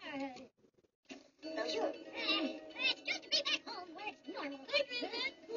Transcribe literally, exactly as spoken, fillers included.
Oh, sure. Uh, it's good to be back home where it's normal.